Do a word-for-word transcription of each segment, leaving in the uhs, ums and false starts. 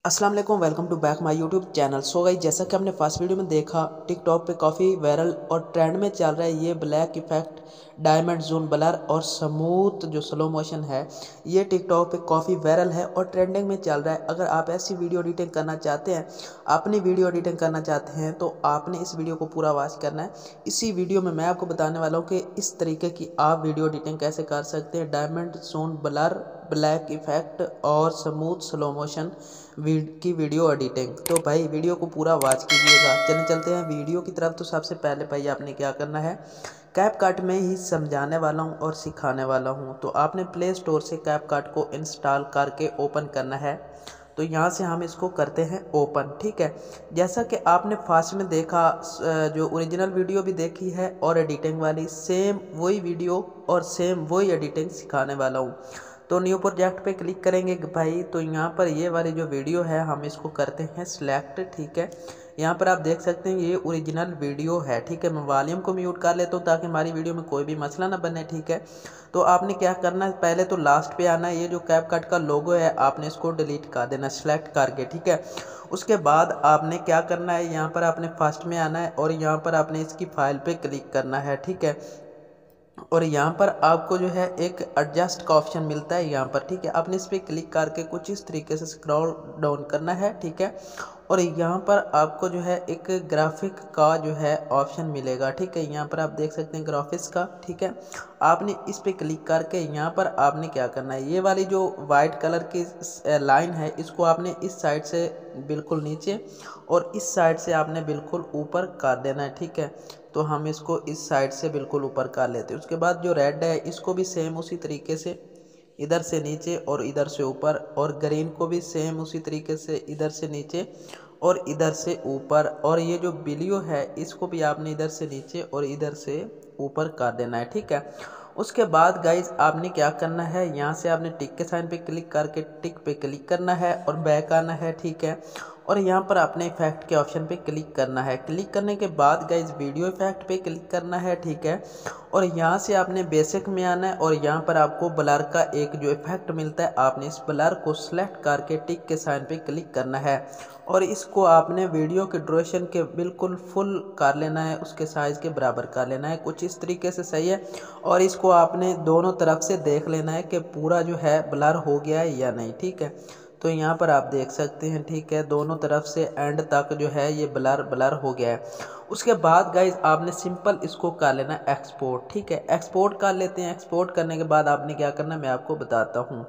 अस्सलाम वालेकुम, welcome to back my YouTube channel. So guys, जैसा कि हमने फर्स्ट वीडियो में देखा, टिकटॉक पे काफ़ी वायरल और ट्रेंड में चल रहा है ये black effect, diamond zone blur और स्मूथ जो स्लो मोशन है, ये टिकटॉक पे काफ़ी वायरल है और ट्रेंडिंग में चल रहा है। अगर आप ऐसी वीडियो एडिटिंग करना चाहते हैं, अपनी वीडियो एडिटिंग करना चाहते हैं, तो आपने इस वीडियो को पूरा वॉच करना है। इसी वीडियो में मैं आपको बताने वाला हूँ कि इस तरीके की आप वीडियो एडिटिंग कैसे कर सकते हैं, diamond zone blur, black effect और स्मूथ स्लो मोशन की वीडियो एडिटिंग। तो भाई वीडियो को पूरा वॉच कीजिएगा। चलिए चलते हैं वीडियो की तरफ। तो सबसे पहले भाई आपने क्या करना है, कैपकट में ही समझाने वाला हूं और सिखाने वाला हूं। तो आपने प्ले स्टोर से कैपकट को इंस्टॉल करके ओपन करना है। तो यहाँ से हम इसको करते हैं ओपन, ठीक है। जैसा कि आपने फास्ट में देखा, जो ओरिजिनल वीडियो भी देखी है और एडिटिंग वाली, सेम वही वीडियो और सेम वही एडिटिंग सिखाने वाला हूँ। तो न्यू प्रोजेक्ट पे क्लिक करेंगे भाई। तो यहाँ पर ये वाली जो वीडियो है हम इसको करते हैं सिलेक्ट, ठीक है। यहाँ पर आप देख सकते हैं ये ओरिजिनल वीडियो है, ठीक है। मैं वॉल्यूम को म्यूट कर लेता हूँ ताकि हमारी वीडियो में कोई भी मसला ना बने, ठीक है। तो आपने क्या करना है, पहले तो लास्ट पे आना है, ये जो कैपकट का लोगो है आपने इसको डिलीट कर देना सेलेक्ट करके, ठीक है। उसके बाद आपने क्या करना है, यहाँ पर आपने फर्स्ट में आना है और यहाँ पर आपने इसकी फाइल पे क्लिक करना है, ठीक है। और यहाँ पर आपको जो है एक एडजस्ट का ऑप्शन मिलता है यहाँ पर, ठीक है। आपने इस पर क्लिक करके कुछ इस तरीके से स्क्रॉल डाउन करना है, ठीक है। और यहाँ पर आपको जो है एक ग्राफिक का जो है ऑप्शन मिलेगा, ठीक है। यहाँ पर आप देख सकते हैं ग्राफिक्स का, ठीक है। आपने इस पर क्लिक करके यहाँ पर आपने क्या करना है, ये वाली जो वाइट कलर की लाइन है इसको आपने इस साइड से बिल्कुल नीचे और इस साइड से आपने बिल्कुल ऊपर कर देना है, ठीक है। तो हम इसको इस साइड से बिल्कुल ऊपर कर लेते हैं। उसके बाद जो रेड है इसको भी सेम उसी तरीके से इधर से नीचे और इधर से ऊपर, और ग्रीन को भी सेम उसी तरीके से इधर से नीचे और इधर से ऊपर, और ये जो ब्लू है इसको भी आपने इधर से नीचे और इधर से ऊपर कर देना है, ठीक है। उसके बाद गाइज आपने क्या करना है, यहाँ से आपने टिक के साइन पे क्लिक करके टिक पे क्लिक करना है और बैक आना है, ठीक है। और यहाँ पर आपने इफेक्ट के ऑप्शन पे क्लिक करना है। क्लिक करने के बाद गाइज वीडियो इफेक्ट पे क्लिक करना है, ठीक है। और यहाँ से आपने बेसिक में आना है और यहाँ पर आपको ब्लर का एक जो इफेक्ट मिलता है, आपने इस ब्लर को सिलेक्ट करके टिक के साइन पे क्लिक करना है और इसको आपने वीडियो के ड्यूरेशन के बिल्कुल फुल कर लेना है, उसके साइज़ के बराबर कर लेना है, कुछ इस तरीके से, सही है। और इसको आपने दोनों तरफ से देख लेना है कि पूरा जो है ब्लर हो गया है या नहीं, ठीक है। तो यहाँ पर आप देख सकते हैं, ठीक है, दोनों तरफ से एंड तक जो है ये ब्लर ब्लर हो गया है। उसके बाद गाइज आपने सिंपल इसको कर लेना एक्सपोर्ट, ठीक है। एक्सपोर्ट कर लेते हैं। एक्सपोर्ट करने के बाद आपने क्या करना है मैं आपको बताता हूँ।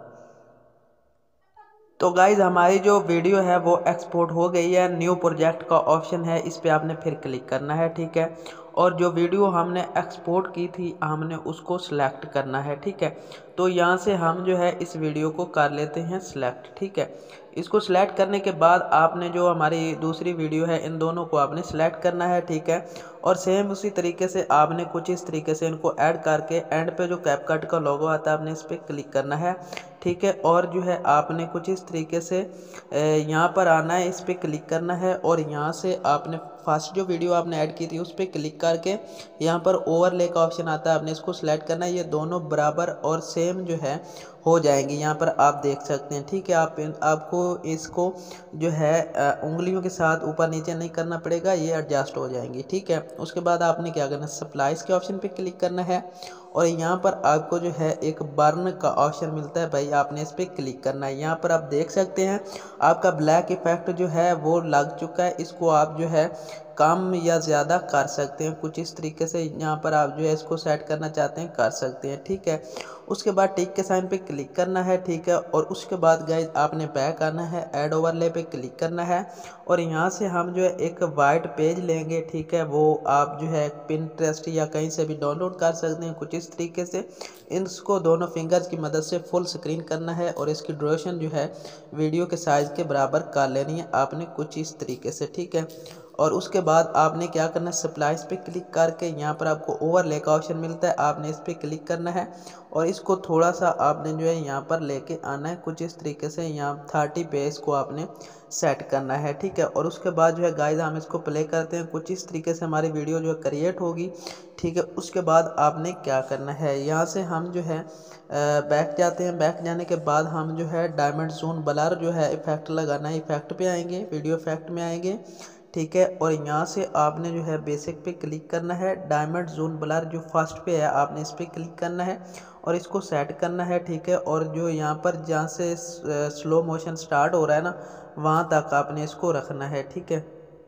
तो गाइज हमारी जो वीडियो है वो एक्सपोर्ट हो गई है। न्यू प्रोजेक्ट का ऑप्शन है, इस पर आपने फिर क्लिक करना है, ठीक है। और जो वीडियो हमने एक्सपोर्ट की थी हमने उसको सिलेक्ट करना है, ठीक है। तो यहाँ से हम जो है इस वीडियो को कर लेते हैं सिलेक्ट, ठीक है। इसको सिलेक्ट करने के बाद आपने जो हमारी दूसरी वीडियो है इन दोनों को आपने सिलेक्ट करना है, ठीक है। और सेम उसी तरीके से आपने कुछ इस तरीके से इनको ऐड करके एंड पे जो कैपकट का लोगो आता है आपने इस पर क्लिक करना है, ठीक है। और जो है आपने कुछ इस तरीके से यहाँ पर आना है, इस पर क्लिक करना है और यहाँ से आपने फर्स्ट जो वीडियो आपने ऐड की थी उस पर क्लिक करके यहाँ पर ओवरले का ऑप्शन आता है, आपने इसको सिलेक्ट करना है। ये दोनों बराबर और सेम जो है हो जाएंगी, यहाँ पर आप देख सकते हैं, ठीक है। आप आपको इसको जो है उंगलियों के साथ ऊपर नीचे नहीं करना पड़ेगा, ये एडजस्ट हो जाएंगी, ठीक है। उसके बाद आपने क्या करना है, सप्लाइज के ऑप्शन पे क्लिक करना है और यहाँ पर आपको जो है एक बर्न का ऑप्शन मिलता है भाई, आपने इस पर क्लिक करना है। यहाँ पर आप देख सकते हैं आपका ब्लैक इफेक्ट जो है वो लग चुका है। इसको आप जो है कम या ज़्यादा कर सकते हैं, कुछ इस तरीके से यहाँ पर आप जो है इसको सेट करना चाहते हैं कर सकते हैं, ठीक है। उसके बाद टिक के साइन पे क्लिक करना है, ठीक है। और उसके बाद गाइज आपने बैक आना है, ऐड ओवरले पे क्लिक करना है और यहाँ से हम जो है एक वाइट पेज लेंगे, ठीक है। वो आप जो है पिंटरेस्ट या कहीं से भी डाउनलोड कर सकते हैं, कुछ इस तरीके से इसको दोनों फिंगर्स की मदद से फुल स्क्रीन करना है और इसकी ड्यूरेशन जो है वीडियो के साइज़ के बराबर कर लेनी है आपने, कुछ इस तरीके से, ठीक है। और उसके बाद आपने क्या करना है, सप्लाइज पे क्लिक करके यहाँ पर आपको ओवरले का ऑप्शन मिलता है, आपने इस पर क्लिक करना है और इस इसको थोड़ा सा आपने जो है यहाँ पर लेके आना है, कुछ इस तरीके से यहाँ थर्टी पे इसको आपने सेट करना है, ठीक है। और उसके बाद जो है गाइस हम इसको प्ले करते हैं, कुछ इस तरीके से हमारी वीडियो जो है क्रिएट होगी, ठीक है। उसके बाद आपने क्या करना है, यहाँ से हम जो है बैक जाते हैं। बैक जाने के बाद हम जो है डायमंड जोन ब्लर जो है इफेक्ट लगाना है, इफेक्ट पे आएंगे, वीडियो इफेक्ट में आएंगे, ठीक है। और यहाँ से आपने जो है बेसिक पे क्लिक करना है, डायमंड जोन ब्लर जो फर्स्ट पे है आपने इस पर क्लिक करना है और इसको सेट करना है, ठीक है। और जो यहाँ पर जहाँ से स्लो मोशन स्टार्ट हो रहा है ना, वहाँ तक आपने इसको रखना है, ठीक है।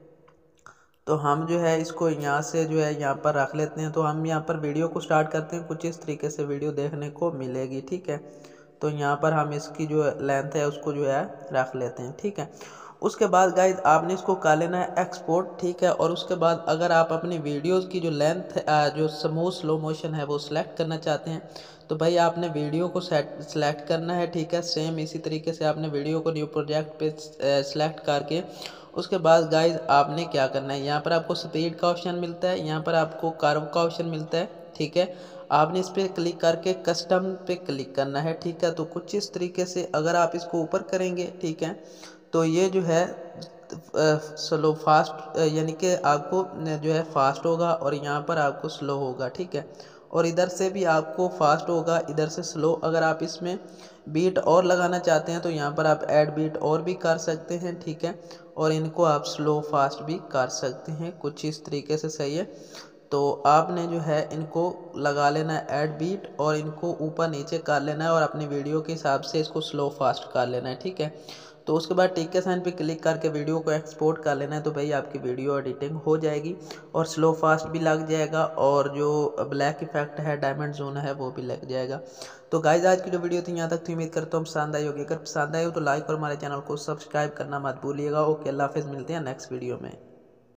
तो हम जो है इसको यहाँ से जो है यहाँ पर रख लेते हैं। तो हम यहाँ पर वीडियो को स्टार्ट करते हैं, कुछ इस तरीके से वीडियो देखने को मिलेगी, ठीक है। तो यहाँ पर हम इसकी जो लेंथ है उसको जो है रख लेते हैं, ठीक है। उसके बाद गाइस आपने इसको कर लेना है एक्सपोर्ट, ठीक है। और उसके बाद अगर आप अपनी वीडियोस की जो लेंथ जो स्मूथ स्लो मोशन है वो सिलेक्ट करना चाहते हैं तो भाई आपने वीडियो को सेट सेलेक्ट करना है, ठीक है। सेम इसी तरीके से आपने वीडियो को न्यू प्रोजेक्ट पे सिलेक्ट करके उसके बाद गाइस आपने क्या करना है, यहाँ पर आपको स्पीड का ऑप्शन मिलता है, यहाँ पर आपको कर्व का ऑप्शन मिलता है, ठीक है। आपने इस पर क्लिक करके कस्टम पे क्लिक करना है, ठीक है। तो कुछ इस तरीके से अगर आप इसको ऊपर करेंगे, ठीक है, तो ये जो है स्लो फास्ट यानी कि आपको जो है फास्ट होगा और यहाँ पर आपको स्लो होगा, ठीक है। और इधर से भी आपको फास्ट होगा, इधर से स्लो। अगर आप इसमें बीट और लगाना चाहते हैं तो यहाँ पर आप ऐड बीट और भी कर सकते हैं, ठीक है। और इनको आप स्लो फास्ट भी कर सकते हैं, कुछ इस तरीके से, सही है। तो आपने जो है इनको लगा लेना है ऐड बीट और इनको ऊपर नीचे कर लेना है और अपनी वीडियो के हिसाब से इसको स्लो फास्ट कर लेना है, ठीक है। तो उसके बाद टिक के साइन पे क्लिक करके वीडियो को एक्सपोर्ट कर लेना है। तो भाई आपकी वीडियो एडिटिंग हो जाएगी और स्लो फास्ट भी लग जाएगा और जो ब्लैक इफेक्ट है डायमंड जोन है वो भी लग जाएगा। तो गाइज आज की जो वीडियो थी यहाँ तक थी, उम्मीद करता हूँ पसंद आई होगी। अगर पसंद आई हो तो लाइक और हमारे चैनल को सब्सक्राइब करना मत भूलिएगा। ओके, अल्लाह हाफिज़, मिलते हैं नेक्स्ट वीडियो में।